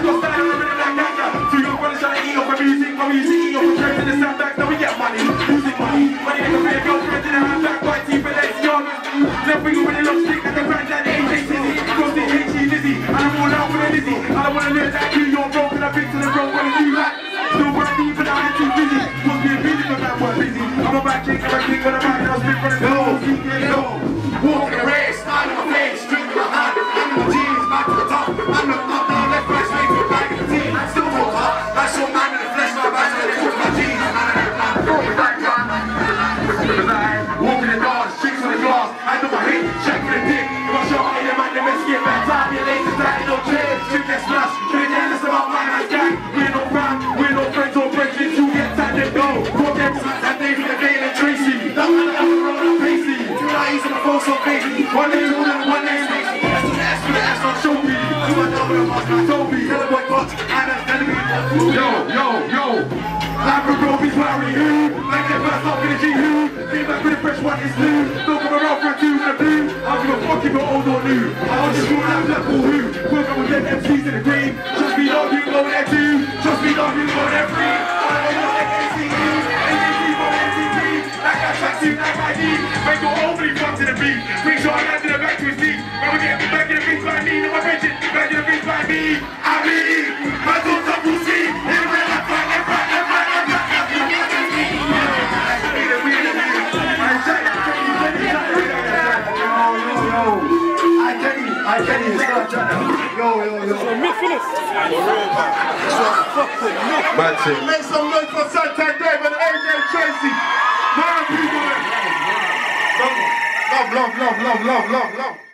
got style on the rhythm like ganja. So young brothers trying to eat off of music, my music eat off of tracks in the soundbacks. Now we get money, music money. Money like a real girlfriend in a handbag, white teeth and legs young. Left finger with a long stick like a granddad, AJ Tizzy. Cross it, HE Lizzy. And I'm all out with a Lizzy. I don't wanna learn that New York broke and I've been to the road when I do that. Still work deep but I'm too busy. Must be a busy but that work busy. I'm a back kick, I'm a kick when I'm out and I'll spit for the go. Walk in the race, smile on my face, drink in my hand. I'm in my jeans, back to the top. I'm not up down, left, right, straight to the back of the team. I'm still full hot. I saw man in the flesh, my back to the foot of my jeans. Man in the plan, throw me back down. Because I walk in the doors, tricks on the glass. I do my hit, check for the dick. If I shot at you, man, they best get back. Time, you're late to die, no trade. Drink that splash, drink that, that's about my nice gang. We're no fam, we're no friends or brethren. You get time to go. Walk them that day for the day and Tracey. That man that will roll up pacey. Two eyes on the phone so crazy. One day all and one day Stacey. That's what the S for the S on show me. Do I know what I'm asking? Toby, tell the boy got and I'm telling me. Yo. Life for Roby's worry who? Like that first off in the G who? Came back with a fresh one, it's new. Don't come around for a two and a blue. I'll give a fuck if you're old or new. I'll just rule out black or who? Work up with them MCs in the green. Trust me, dog, you go there too. Trust me, dog, you go there free. I know like ACU, ACU for MCT. Like that tracksuit, like my knee. Make your overly fun to the beat. Make sure I land in the back to his knee. When we get back in the beats by me, no my pension. Back in the beats by me. I mean, my thoughts up will see. I get it, start yo. Make some noise for Santander and AJ Tracey. Man, people. Love.